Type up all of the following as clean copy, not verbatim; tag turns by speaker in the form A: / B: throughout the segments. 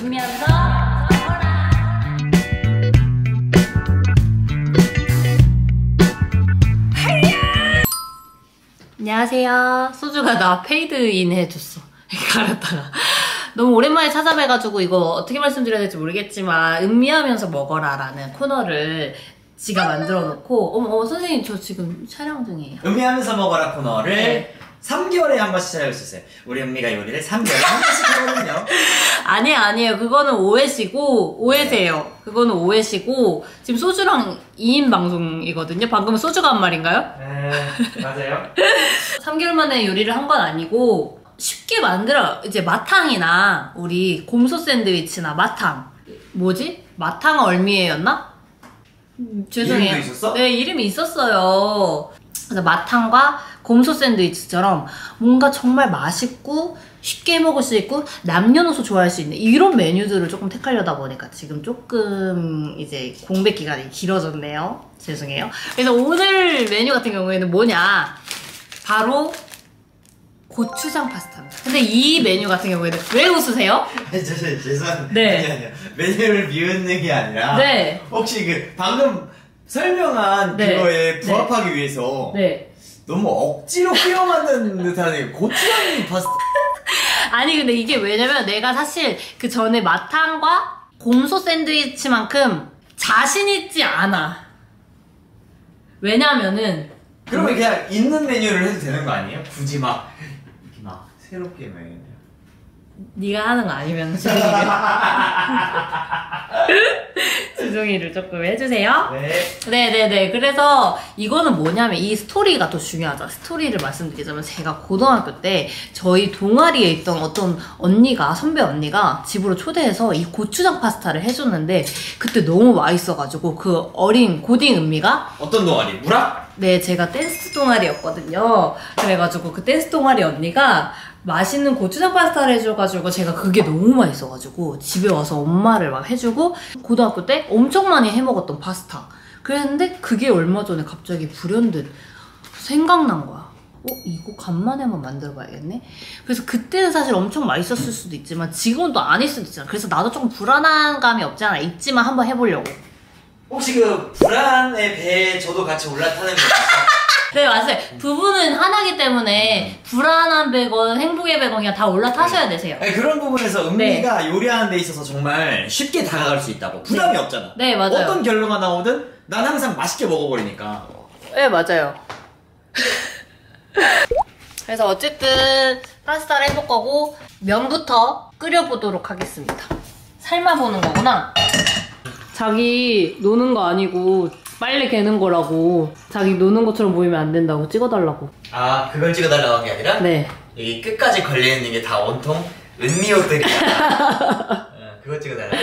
A: 음미하면서 먹어라. 안녕하세요. 소주가 나 페이드인 해줬어. 갈았다가 너무 오랜만에 찾아뵈가지고 이거 어떻게 말씀드려야 될지 모르겠지만 음미하면서 먹어라 라는 코너를 지가 만들어 놓고 어머 선생님 저 지금 촬영 중이에요.
B: 음미하면서 먹어라 코너를
A: 네.
B: 3개월에 한 번씩 찾아볼 수 있어요. 우리 음미가 요리를 3개월에 한 번씩 하거든요.
A: 아니에요. 그거는 오해세요. 그거는 오해시고 지금 소주랑 2인 방송이거든요. 방금은 소주가 한 말인가요?
B: 네, 맞아요.
A: 3개월 만에 요리를 한 건 아니고 쉽게 만들어. 이제 마탕이나 우리 곰소 샌드위치나 마탕 뭐지? 마탕 얼미에였나? 죄송해요.
B: 이름도 있었어?
A: 네, 이름이 있었어요. 그래서 마탕과 곰소 샌드위치처럼 뭔가 정말 맛있고 쉽게 먹을 수 있고 남녀노소 좋아할 수 있는 이런 메뉴들을 조금 택하려다 보니까 지금 조금 이제 공백 기간이 길어졌네요. 죄송해요. 그래서 오늘 메뉴 같은 경우에는 뭐냐? 바로 고추장 파스타입니다. 근데 이 메뉴 같은 경우에는 왜 웃으세요?
B: 아니, 죄송한데.
A: 네.
B: 아니요. 메뉴를 비웃는 게 아니라.
A: 네.
B: 혹시 그 방금 설명한
A: 네.
B: 그거에 부합하기 위해서.
A: 네.
B: 너무 억지로 끼워 만든 듯한 고추장 파스타.
A: 아니 근데 이게 왜냐면 내가 사실 그 전에 마탕과 곰소 샌드위치만큼 자신 있지 않아. 왜냐면은
B: 그러면 그냥 있는 메뉴를 해도 되는 거 아니에요? 굳이 막 이렇게 막 새롭게 막
A: 네가 하는 거 아니면 주둥이를 조금 해주세요.
B: 네.
A: 네네네. 그래서 이거는 뭐냐면 이 스토리가 더 중요하죠. 스토리를 말씀드리자면 제가 고등학교 때 저희 동아리에 있던 어떤 언니가, 선배 언니가 집으로 초대해서 이 고추장 파스타를 해줬는데 그때 너무 맛있어가지고 그 어린 고딩 은미가
B: 어떤 동아리? 무라?
A: 네, 제가 댄스 동아리였거든요. 그래가지고 그 댄스 동아리 언니가 맛있는 고추장 파스타를 해줘가지고 제가 그게 너무 맛있어가지고 집에 와서 엄마를 막 해주고 고등학교 때 엄청 많이 해먹었던 파스타. 그랬는데 그게 얼마 전에 갑자기 불현듯 생각난 거야. 이거 간만에 한번 만들어봐야겠네? 그래서 그때는 사실 엄청 맛있었을 수도 있지만 지금은 또 아닐 수도 있잖아. 그래서 나도 조금 불안한 감이 없지 않아 있지만 한번 해보려고.
B: 혹시 그 불안의 배에 저도 같이 올라타는 거 있어요?
A: 네, 맞아요. 부부는 하나기 때문에 불안한 100원, 행복의 100원 그냥 다 올라타셔야 되세요.
B: 아니, 그런 부분에서 은미가 요리하는 데 있어서 정말 쉽게 다가갈 수 있다고. 부담이 없잖아.
A: 네, 맞아요.
B: 어떤 결과가 나오든 난 항상 맛있게 먹어버리니까.
A: 네, 맞아요. 그래서 어쨌든 파스타를 해볼 거고 면부터 끓여보도록 하겠습니다. 삶아보는 거구나. 자기 노는 거 아니고 빨리 개는 거라고. 자기 노는 것처럼 보이면 안 된다고 찍어달라고.
B: 아, 그걸 찍어달라고 한 게 아니라?
A: 네.
B: 여기 끝까지 걸려있는 게 다 온통 은미옷들이야. 그거 찍어달라고.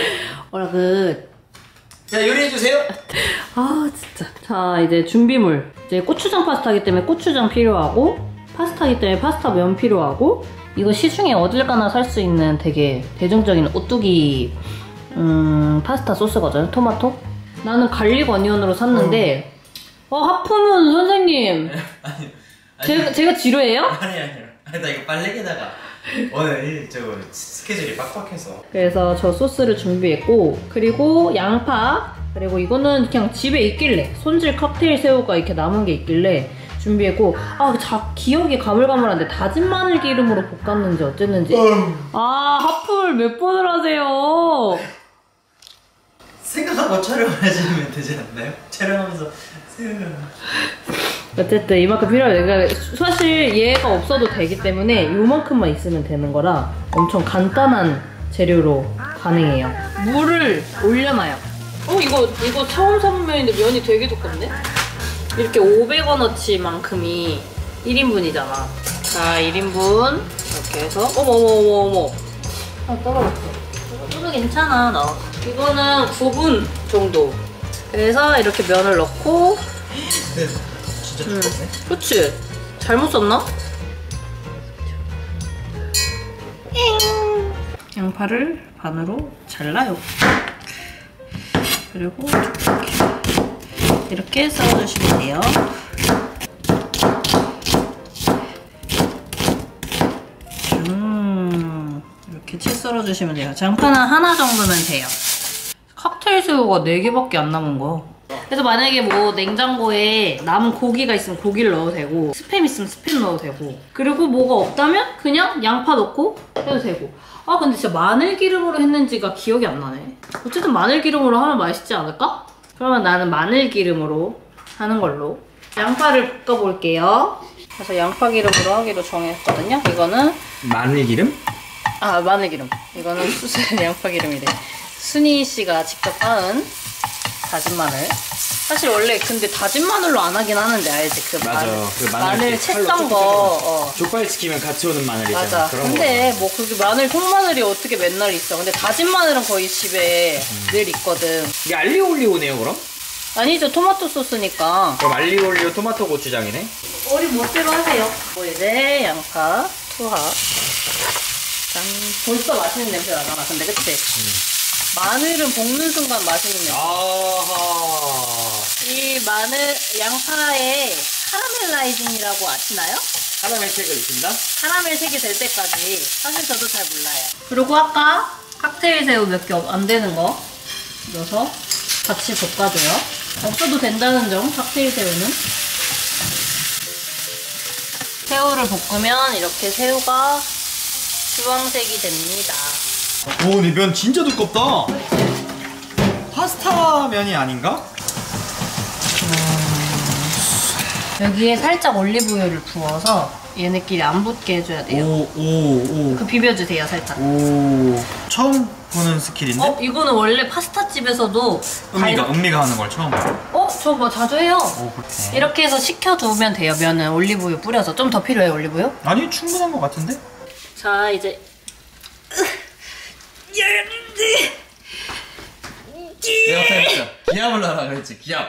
B: 자, 요리해주세요.
A: 아 진짜. 자, 이제 준비물. 이제 고추장 파스타이기 때문에 고추장 필요하고, 파스타이기 때문에 파스타 면 필요하고, 이거 시중에 어딜 가나 살 수 있는 되게 대중적인 오뚜기 파스타 소스거든요. 토마토. 나는 갈릭 어니언으로 샀는데 하품은 선생님. 아니. 제가 지루해요?
B: 아니, 나 이거 빨래에다가 오늘 저거 스케줄이 빡빡해서.
A: 그래서 저 소스를 준비했고, 그리고 양파, 그리고 이거는 그냥 집에 있길래 손질 칵테일 새우가 이렇게 남은 게 있길래 준비했고, 기억이 가물가물한데 다진 마늘 기름으로 볶았는지 어쨌는지. 하품을 몇 번을 하세요?
B: 생각하고 촬영을 하시면 되지 않나요? 촬영하면서
A: 어쨌든 이만큼 필요해요. 그러니까 사실 얘가 없어도 되기 때문에 요만큼만 있으면 되는 거라 엄청 간단한 재료로 가능해요. 물을 올려놔요. 이거 처음 사본 면인데 면이 되게 두껍네? 이렇게 500원어치만큼이 1인분이잖아. 자, 1인분 이렇게 해서 어머 떨어졌어. 이거 괜찮아. 나 이거는 9분 정도. 그래서 이렇게 면을 넣고.
B: 진짜 두껍네.
A: 그치? 잘못 썼나? 양파를 반으로 잘라요. 그리고 이렇게 썰어주시면 돼요. 이렇게 채 썰어주시면 돼요. 장파는 하나 정도면 돼요. 칵테일 새우가 4개밖에 안 남은 거야. 그래서 만약에 뭐 냉장고에 남은 고기가 있으면 고기를 넣어도 되고 스팸 있으면 스팸 넣어도 되고 그리고 뭐가 없다면 그냥 양파 넣고 해도 되고 아 근데 진짜 마늘기름으로 했는지가 기억이 안 나네. 어쨌든 마늘기름으로 하면 맛있지 않을까? 그러면 나는 마늘기름으로 하는 걸로 양파를 볶아볼게요. 그래서 양파기름으로 하기로 정했거든요. 이거는
B: 마늘기름?
A: 아 마늘기름. 이거는 수제 양파기름이래. 순이 씨가 직접 빻은 다진 마늘. 사실 원래 근데 다진 마늘로 안 하긴 하는데 알지? 그
B: 맞아. 그
A: 마늘 채썬 거.
B: 족발시키면 같이 오는 마늘이잖아.
A: 맞아. 근데 뭐 그게 마늘 통마늘이 어떻게 맨날 있어. 근데 다진 마늘은 거의 집에 늘 있거든.
B: 이게 알리올리오네요 그럼?
A: 아니죠. 토마토 소스니까.
B: 그럼 알리올리오 토마토 고추장이네?
A: 어린 멋대로 하세요. 이제 양파 투하. 짠. 벌써 맛있는 냄새 나잖아. 근데 그치? 마늘은 볶는 순간 맛있는 냄새.
B: 아하.
A: 이 마늘, 양파의 카라멜라이징이라고 아시나요?
B: 카라멜 색을 입힌다?
A: 카라멜 색이 될 때까지. 사실 저도 잘 몰라요. 그리고 아까 칵테일 새우 몇 개 안 되는 거 넣어서 같이 볶아줘요. 없어도 된다는 점, 칵테일 새우는. 새우를 볶으면 이렇게 새우가 주황색이 됩니다.
B: 오, 근데 면 진짜 두껍다. 파스타 면이 아닌가?
A: 여기에 살짝 올리브유를 부어서 얘네끼리 안 붙게 해줘야 돼요.
B: 오.
A: 그 비벼주세요, 살짝.
B: 오. 처음 보는 스킬인데?
A: 이거는 원래 파스타집에서도
B: 은미가 하는 걸 처음 봐.
A: 저 뭐 자주 해요.
B: 오, 그렇게.
A: 이렇게 해서 식혀두면 돼요. 면은 올리브유 뿌려서. 좀 더 필요해요, 올리브유?
B: 아니, 충분한 것 같은데?
A: 자, 이제
B: 내가 했어. 기압을 하라 그랬지, 기압.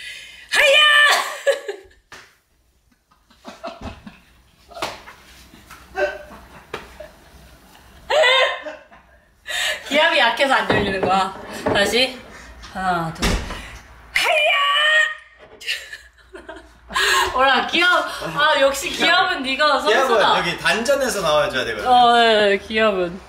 A: 기압이 약해서 안 열리는 거야. 다시 하나, 둘. 하야! 뭐라 기압. 역시 기압은 네가 선수다.
B: 기압은 여기 단전에서 나와줘야 되거든.
A: 네, 기압은.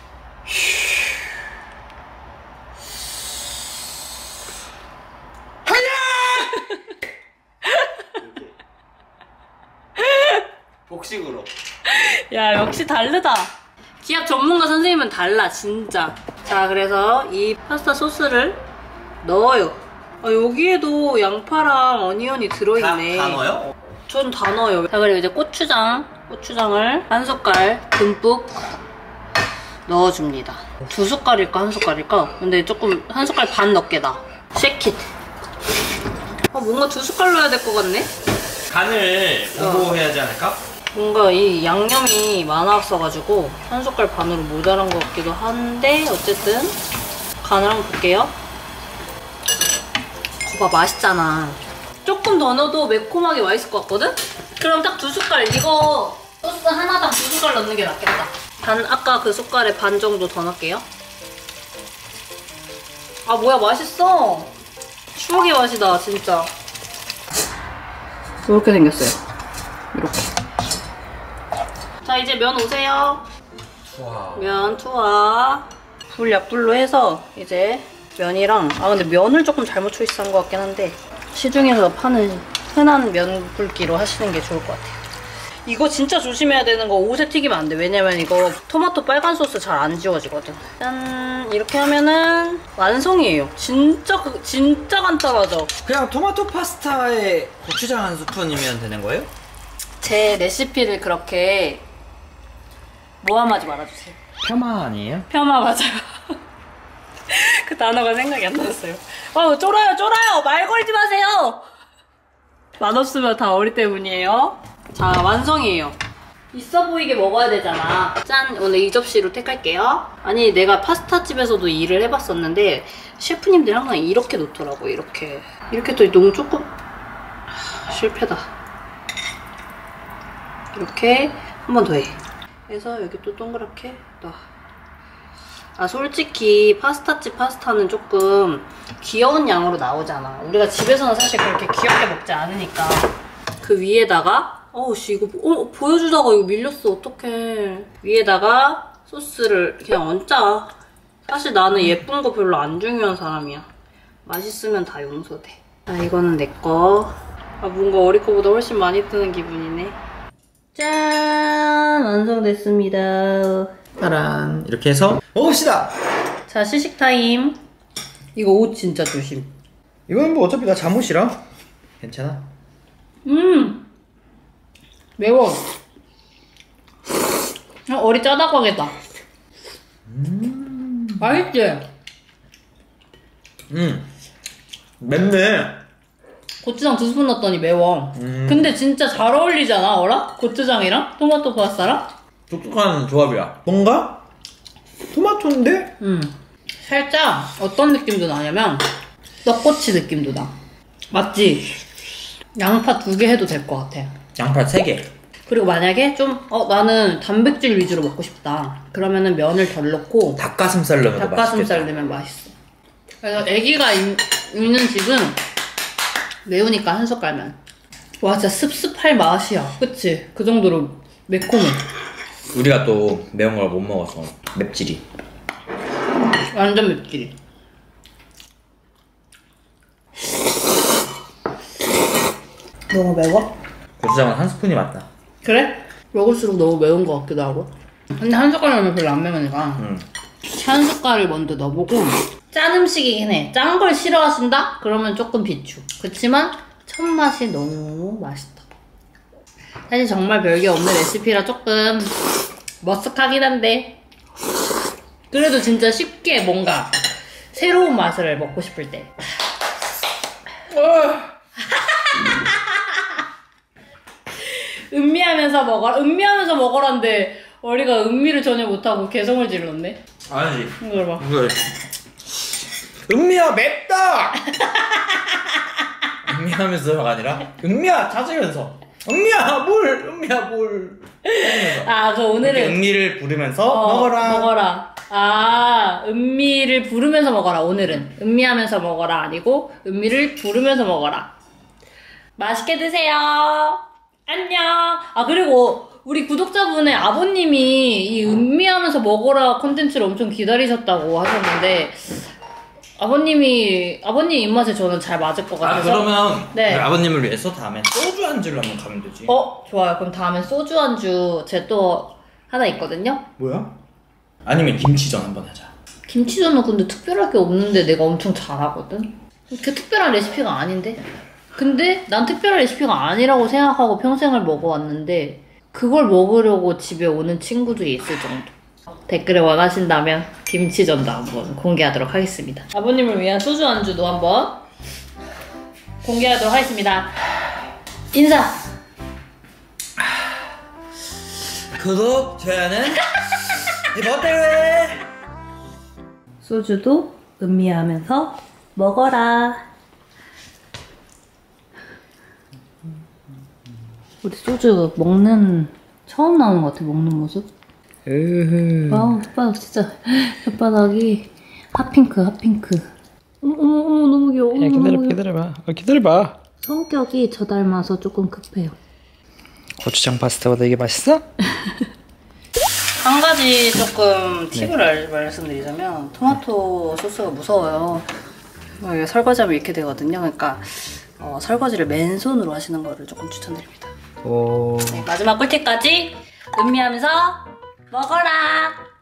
B: 복식으로.
A: 야, 역시 다르다. 기압 전문가 선생님은 달라, 진짜. 자, 그래서 이 파스타 소스를 넣어요. 여기에도 양파랑 어니언이 들어있네.
B: 다 넣어요?
A: 전 다 넣어요. 자, 그리고 이제 고추장을 한 숟갈 듬뿍 넣어줍니다. 2숟갈일까, 1숟갈일까? 근데 조금, 1숟갈 반 넣게 나. 쉐킷. 뭔가 2숟갈 넣어야 될 것 같네?
B: 간을 보고 해야 하지 않을까?
A: 뭔가 이 양념이 많았어가지고 1숟갈 반으로 모자란 것 같기도 한데 어쨌든 간을 한번 볼게요. 거봐, 맛있잖아. 조금 더 넣어도 매콤하게 맛있을 것 같거든? 그럼 딱 2숟갈, 이거 소스 하나당 2숟갈 넣는 게 낫겠다. 아까 그 숟갈에 반 정도 더 넣을게요. 뭐야, 맛있어. 추억의 맛이다, 진짜. 이렇게 생겼어요. 이렇게. 자, 이제 면 오세요.
B: 와.
A: 면 투하. 불 약불로 해서 이제 면이랑 근데 면을 조금 잘못 초이스한 것 같긴 한데 시중에서 파는 흔한 면 굵기로 하시는 게 좋을 것 같아요. 이거 진짜 조심해야 되는 거 옷에 튀기면 안 돼. 왜냐면 이거 토마토 빨간 소스 잘 안 지워지거든. 짠! 이렇게 하면은 완성이에요. 진짜 간단하죠?
B: 그냥 토마토 파스타에 고추장 한 스푼이면 되는 거예요?
A: 제 레시피를 그렇게 모함하지 말아주세요.
B: 폄하 아니에요?
A: 폄하 맞아요. 그 단어가 생각이 안 났어요. 쫄아요. 말 걸지 마세요. 맛없으면 다 어리 때문이에요. 자, 완성이에요. 있어 보이게 먹어야 되잖아. 짠! 오늘 이 접시로 택할게요. 아니, 내가 파스타집에서도 일을 해봤었는데 셰프님들이 항상 이렇게 놓더라고. 이렇게 또 너무 조금 실패다. 이렇게 한 번 더 해. 그래서 여기 또 동그랗게 놔. 솔직히 파스타집 파스타는 조금 귀여운 양으로 나오잖아. 우리가 집에서는 사실 그렇게 귀엽게 먹지 않으니까. 그 위에다가 이거 보여주다가 이거 밀렸어. 어떡해. 위에다가 소스를 그냥 얹자. 사실 나는 예쁜 거 별로 안 중요한 사람이야. 맛있으면 다 용서돼. 아, 이거는 내 거. 아, 뭔가 어리 거보다 훨씬 많이 뜨는 기분이네. 짠! 완성됐습니다.
B: 짜란. 이렇게 해서 먹읍시다.
A: 자, 시식 타임. 이거 옷 진짜 조심.
B: 이건 뭐 어차피 나 잠옷이라 괜찮아.
A: 매워. 어리 짜다고 하겠다. 맛있지?
B: 맵네.
A: 고추장 2스푼 넣었더니 매워. 근데 진짜 잘 어울리잖아, 어라? 고추장이랑 토마토 파스타랑?
B: 독특한 조합이야. 뭔가 토마토인데?
A: 살짝 어떤 느낌도 나냐면 떡꼬치 느낌도 나. 맞지? 양파 2개 해도 될 것 같아.
B: 양파 3개.
A: 그리고 만약에 좀 나는 단백질 위주로 먹고 싶다. 그러면은 면을 덜 넣고
B: 닭가슴살 넣으면 더 맛있겠다.
A: 닭가슴살 넣으면 맛있어. 그래서 애기가 있는 집은 매우니까 한 숟갈만. 와, 진짜 습습할 맛이야. 그치? 그 정도로 매콤해.
B: 우리가 또 매운 걸 못 먹어서 맵찔이.
A: 완전 맵찔이. 너무 매워?
B: 고추장은 한 스푼이 맞다.
A: 그래? 먹을수록 너무 매운 것 같기도 하고. 근데 한 숟갈 넣으면 별로 안 매우니까 한 숟갈을 먼저 넣어보고. 짠 음식이긴 해. 짠 걸 싫어하신다? 그러면 조금 비추. 그치만 첫 맛이 너무 맛있다. 사실 정말 별게 없는 레시피라 조금 머쓱하긴 한데 그래도 진짜 쉽게 뭔가 새로운 맛을 먹고 싶을 때. 음미하면서 먹어라. 음미하면서 먹어란데 어리가 음미를 전혀 못하고 개성을 질렀네.
B: 아니지.
A: 이걸 봐.
B: 이거 은미야 맵다. 은미하면서가 아니라 은미야 찾으면서 은미야 물 은미야 물.
A: 아, 그 오늘은
B: 은미를 부르면서 먹어라.
A: 먹어라. 아, 은미를 부르면서 먹어라. 오늘은 음미하면서 먹어라 아니고 은미를 부르면서 먹어라. 맛있게 드세요. 안녕. 아, 그리고 우리 구독자분의 아버님이 이 음미하면서 먹어라 콘텐츠를 엄청 기다리셨다고 하셨는데 아버님 입맛에 저는 잘 맞을 것 같아서.
B: 그러면
A: 네.
B: 아버님을 위해서 다음엔 소주 안주를 한번 가면 되지.
A: 좋아요. 그럼 다음엔 소주 안주 제 또 하나 있거든요.
B: 뭐야? 아니면 김치전 한번 하자.
A: 김치전은 근데 특별할 게 없는데 내가 엄청 잘하거든. 그 특별한 레시피가 아닌데. 근데 난 특별한 레시피가 아니라고 생각하고 평생을 먹어왔는데 그걸 먹으려고 집에 오는 친구들이 있을 정도. 댓글에 원하신다면 김치전도 한번 공개하도록 하겠습니다. 아버님을 위한 소주 안주도 한번 공개하도록 하겠습니다. 인사!
B: 구독, 좋아요는 이것대로
A: 소주도 음미하면서 먹어라. 우리 소주 처음 나오는 것 같아, 먹는 모습. 와우, 혓바닥 진짜, 혓바닥이 핫핑크. 어머, 너무 귀여워.
B: 기다려봐.
A: 성격이 저 닮아서 조금 급해요.
B: 고추장 파스타보다 이게 맛있어?
A: 한 가지 조금 팁을 말씀드리자면 토마토 소스가 무서워요. 이게 설거지하면 이렇게 되거든요. 그러니까 설거지를 맨손으로 하시는 거를 조금 추천드립니다. 네, 마지막 꿀팁까지 음미하면서 먹어라.